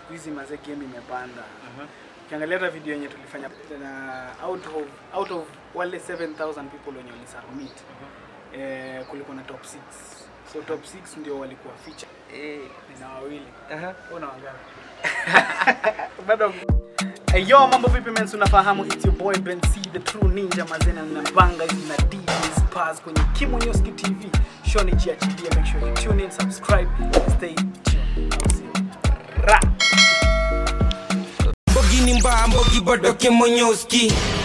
siku hizi mazee game imepanda. Ukiangalia hata video yenye tulifanya na out of wale 7,000 people wenye walisubmit. Kulikuwa na top 6. So top 6 ndio walikuwa feature. Na wawili. Una wangapi? Bado yo, mambo vipi men, unafahamu it's your boy Ben C, the true ninja mazena na banga hizi na DJs Paz kwenye Kimonyoski TV. Show ni chiachilia, make sure you tune in, subscribe, stay tuned. Ra. Bogi nimba, bogi bodo Kimonyoski.